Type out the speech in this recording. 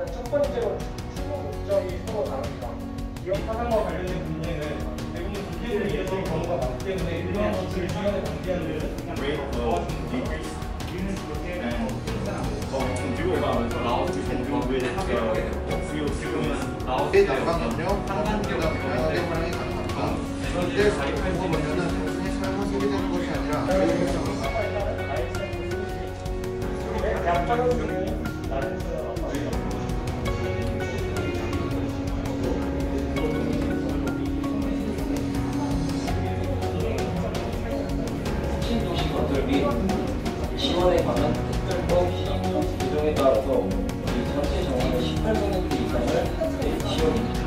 첫 번째로 추구 목적이 서로 다릅니다. 기업 사상과 관련된 문제는 대부분 기업을 이어지는 경우가 많기 때문에 이러한 것들을 시간에 방지하는 난방음료, 대부분이 가능합니다. 이때 보면은 단순히 삶을 쓰게 되는 것이 아니라 약간은 기능이 나는 신도시 건설 및 지원에 관한 특별법 시행 규정에 따라서 이 전체 정원의 18% 이상을 지원입니다.